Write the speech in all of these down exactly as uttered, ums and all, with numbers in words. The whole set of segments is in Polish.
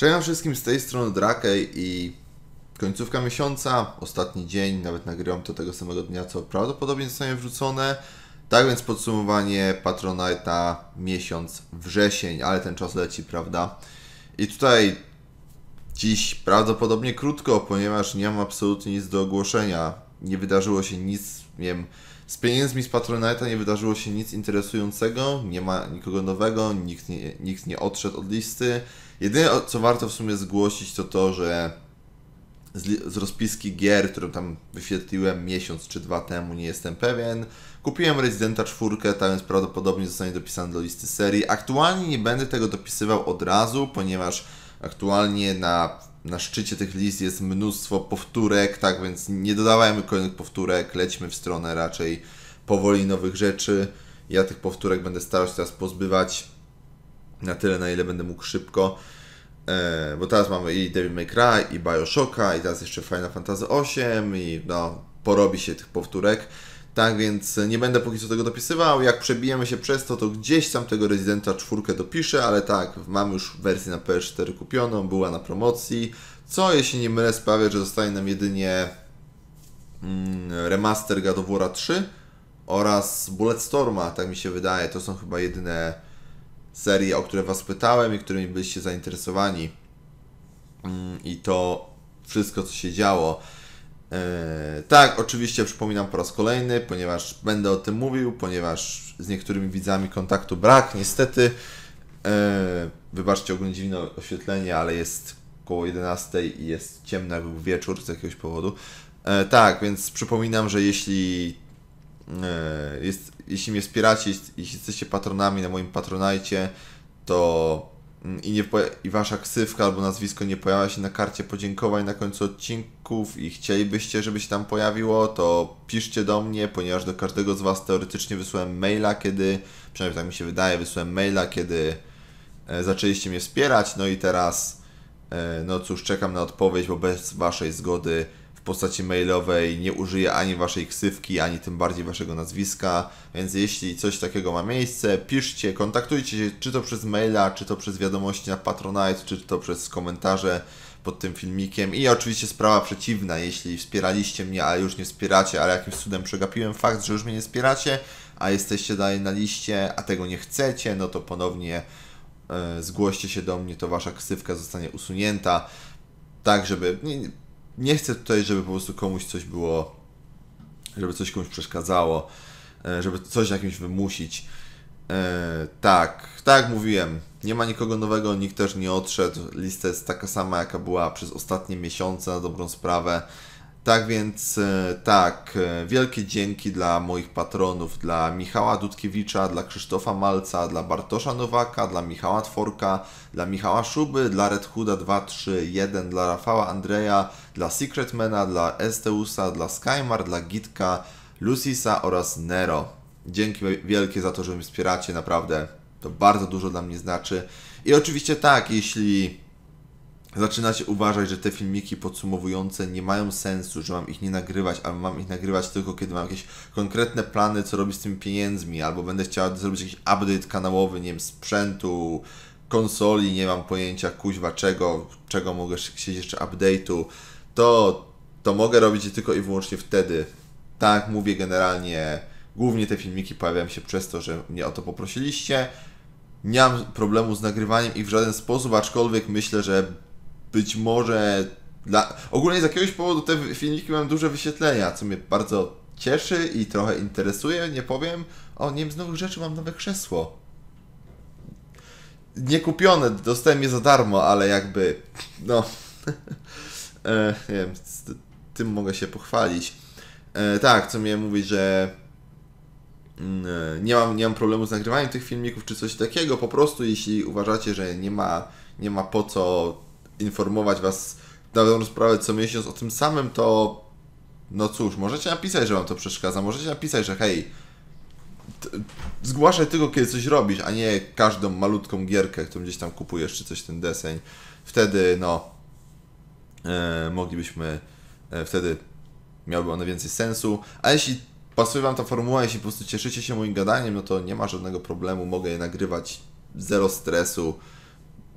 Cześć wszystkim, z tej strony Drakej i końcówka miesiąca, ostatni dzień, nawet nagrywam to tego samego dnia, co prawdopodobnie zostanie wrzucone. Tak więc podsumowanie Patronite'a miesiąc wrzesień, ale ten czas leci, prawda? I tutaj dziś prawdopodobnie krótko, ponieważ nie mam absolutnie nic do ogłoszenia. Nie wydarzyło się nic, nie wiem, z pieniędzmi z Patronite'a nie wydarzyło się nic interesującego, nie ma nikogo nowego, nikt nie, nikt nie odszedł od listy. Jedyne, co warto w sumie zgłosić, to to, że z, z rozpiski gier, którą tam wyświetliłem miesiąc czy dwa temu, nie jestem pewien. Kupiłem Residenta cztery, tak więc prawdopodobnie zostanie dopisany do listy serii. Aktualnie nie będę tego dopisywał od razu, ponieważ aktualnie na, na szczycie tych list jest mnóstwo powtórek, tak więc nie dodawajmy kolejnych powtórek, lećmy w stronę raczej powoli nowych rzeczy. Ja tych powtórek będę starał się teraz pozbywać na tyle, na ile będę mógł szybko. E, bo teraz mamy i Devil May Cry, i Bioshocka, i teraz jeszcze Final Fantasy osiem, i no, porobi się tych powtórek. Tak więc nie będę póki co tego dopisywał. Jak przebijemy się przez to, to gdzieś tam tego Residenta cztery dopiszę, ale tak, mam już wersję na P S cztery kupioną, była na promocji, co jeśli nie mylę sprawia, że zostaje nam jedynie mm, remaster God of War trzy oraz Bulletstorma, tak mi się wydaje. To są chyba jedyne serie, o które Was pytałem i którymi byliście zainteresowani. Mm, I to wszystko, co się działo. Eee, tak, oczywiście przypominam po raz kolejny, ponieważ będę o tym mówił, ponieważ z niektórymi widzami kontaktu brak, niestety. Eee, wybaczcie ogólnie dziwne oświetlenie, ale jest około jedenastej i jest ciemno, jak był wieczór z jakiegoś powodu. Eee, tak, więc przypominam, że jeśli eee, jest, jeśli mnie wspieracie, jeśli jesteście patronami na moim Patronajcie, to I, nie, i wasza ksywka albo nazwisko nie pojawia się na karcie podziękowań na końcu odcinków i chcielibyście, żeby się tam pojawiło, to piszcie do mnie, ponieważ do każdego z was teoretycznie wysłałem maila, kiedy, przynajmniej tak mi się wydaje, wysłałem maila, kiedy e, zaczęliście mnie wspierać, no i teraz, e, no cóż, czekam na odpowiedź, bo bez waszej zgody w postaci mailowej nie użyję ani waszej ksywki, ani tym bardziej waszego nazwiska, więc jeśli coś takiego ma miejsce, piszcie, kontaktujcie się, czy to przez maila, czy to przez wiadomości na Patronite, czy to przez komentarze pod tym filmikiem. I oczywiście sprawa przeciwna, jeśli wspieraliście mnie, ale już nie wspieracie, ale jakimś cudem przegapiłem fakt, że już mnie nie wspieracie, a jesteście dalej na liście, a tego nie chcecie, no to ponownie e, zgłoście się do mnie, to wasza ksywka zostanie usunięta, tak żeby... Nie, Nie chcę tutaj, żeby po prostu komuś coś było, żeby coś komuś przeszkadzało, żeby coś jakimś wymusić. E, tak, tak jak mówiłem, nie ma nikogo nowego, nikt też nie odszedł. Lista jest taka sama, jaka była przez ostatnie miesiące, na dobrą sprawę. Tak więc, e, tak, e, wielkie dzięki dla moich patronów, dla Michała Dudkiewicza, dla Krzysztofa Malca, dla Bartosza Nowaka, dla Michała Tworka, dla Michała Szuby, dla Red Hooda dwa trzy jeden, dla Rafała Andrzeja, dla Secretmana, dla Esteusa, dla Skymar, dla Gitka, Lucisa oraz Nero. Dzięki wielkie za to, że mnie wspieracie, naprawdę to bardzo dużo dla mnie znaczy. I oczywiście tak, jeśli zaczynacie uważać, że te filmiki podsumowujące nie mają sensu, że mam ich nie nagrywać, albo mam ich nagrywać tylko kiedy mam jakieś konkretne plany, co robić z tymi pieniędzmi, albo będę chciał zrobić jakiś update kanałowy, nie wiem, sprzętu, konsoli, nie mam pojęcia, kuźwa, czego, czego mogę chcieć jeszcze update'u, to, to mogę robić je tylko i wyłącznie wtedy. Tak, mówię generalnie, głównie te filmiki pojawiają się przez to, że mnie o to poprosiliście. Nie mam problemu z nagrywaniem ich w żaden sposób, aczkolwiek myślę, że być może dla... ogólnie z jakiegoś powodu te filmiki mają duże wyświetlenia, co mnie bardzo cieszy i trochę interesuje, nie powiem. O, nie wiem, z nowych rzeczy mam nowe krzesło. Nie kupione, dostałem je za darmo, ale jakby, no, e, nie wiem, z tym mogę się pochwalić. E, tak, co miałem mówić, że nie mam, nie mam problemu z nagrywaniem tych filmików czy coś takiego, po prostu jeśli uważacie, że nie ma, nie ma po co informować was na dobrą sprawę co miesiąc o tym samym, to no cóż, możecie napisać, że wam to przeszkadza, możecie napisać, że hej, zgłaszaj tylko, kiedy coś robisz, a nie każdą malutką gierkę, którą gdzieś tam kupujesz, czy coś ten deseń. Wtedy, no, e, moglibyśmy, e, wtedy miałyby one więcej sensu. A jeśli pasuje wam ta formuła, jeśli po prostu cieszycie się moim gadaniem, no to nie ma żadnego problemu, mogę je nagrywać, zero stresu.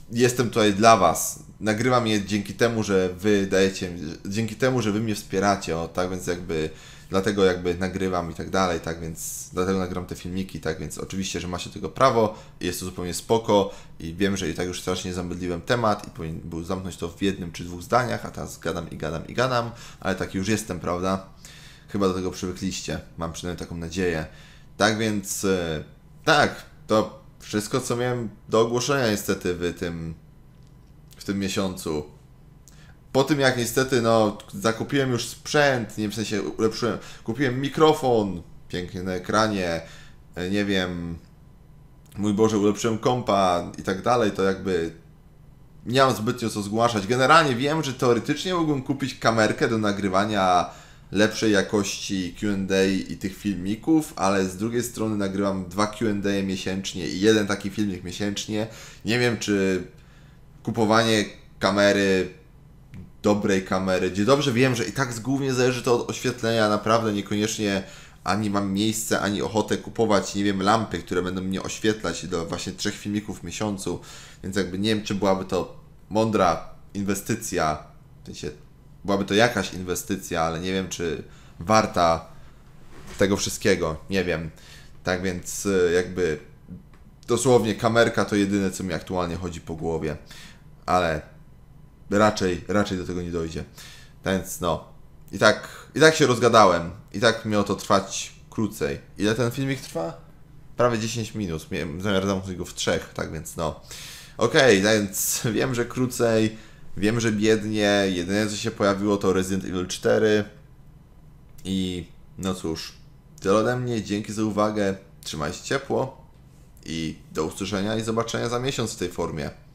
jestem tutaj dla Was. Nagrywam je dzięki temu, że Wy dajecie, dzięki temu, że Wy mnie wspieracie, o, tak więc jakby dlatego jakby nagrywam i tak dalej, tak więc dlatego nagram te filmiki, tak więc oczywiście, że macie tego prawo i jest to zupełnie spoko i wiem, że i tak już strasznie zamydliłem temat i powinien był zamknąć to w jednym czy dwóch zdaniach, a teraz gadam i gadam i gadam, ale taki już jestem, prawda? Chyba do tego przywykliście, mam przynajmniej taką nadzieję. Tak więc, e, tak, to wszystko, co miałem do ogłoszenia niestety w tym, w tym miesiącu. Po tym jak niestety, no, zakupiłem już sprzęt, nie w sensie ulepszyłem, kupiłem mikrofon piękny na ekranie, e, nie wiem, mój Boże, ulepszyłem kompa i tak dalej, to jakby nie mam zbytnio co zgłaszać. Generalnie wiem, że teoretycznie mógłbym kupić kamerkę do nagrywania lepszej jakości Q and A i tych filmików, ale z drugiej strony nagrywam dwa Q and A miesięcznie i jeden taki filmik miesięcznie. Nie wiem, czy kupowanie kamery, dobrej kamery, gdzie dobrze wiem, że i tak głównie zależy to od oświetlenia, naprawdę niekoniecznie ani mam miejsce, ani ochotę kupować, nie wiem, lampy, które będą mnie oświetlać do właśnie trzech filmików w miesiącu, więc jakby nie wiem, czy byłaby to mądra inwestycja, w sensie byłaby to jakaś inwestycja, ale nie wiem, czy warta tego wszystkiego, nie wiem. Tak więc jakby dosłownie kamerka to jedyne, co mi aktualnie chodzi po głowie, ale raczej, raczej do tego nie dojdzie. Tak więc no, i tak, i tak się rozgadałem, i tak miało to trwać krócej. Ile ten filmik trwa? Prawie dziesięć minut, miałem zamiar zamknąć go w trzech, tak więc no. Okej, okay, więc wiem, że krócej, wiem, że biednie, jedyne co się pojawiło to Resident Evil cztery i no cóż, tyle ode mnie, dzięki za uwagę, trzymajcie ciepło i do usłyszenia i zobaczenia za miesiąc w tej formie.